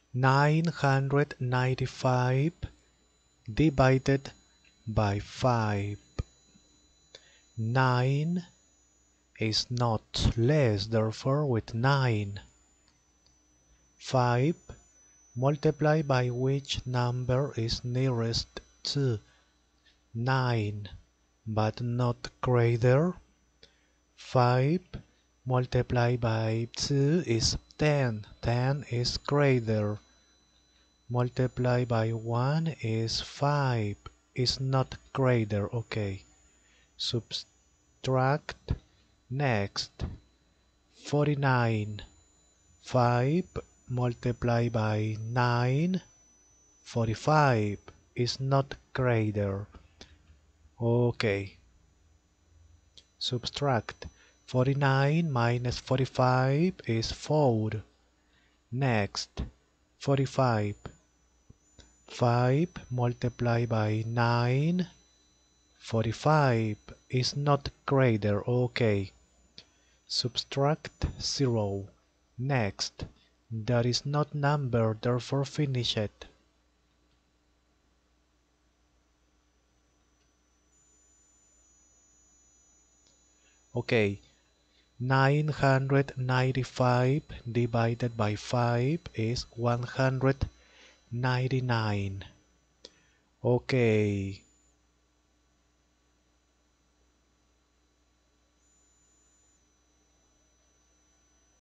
995 divided by 5. 9 is not less, therefore with 9. 5 multiplied by which number is nearest to 9 but not greater. 5 multiplied by 2 is 10. 10 is greater. Multiplied by 1 is 5. Is not greater. Okay. Subtract. Next. 49. 5 multiplied by 9. 45 is not greater. Okay. Subtract. 49 minus 45 is 4. Next. 45. 5 multiplied by 9. 45 is not greater. Okay. Subtract 0. Next. That is not number, therefore finish it. Okay. 995 divided by 5 is 199. Okay.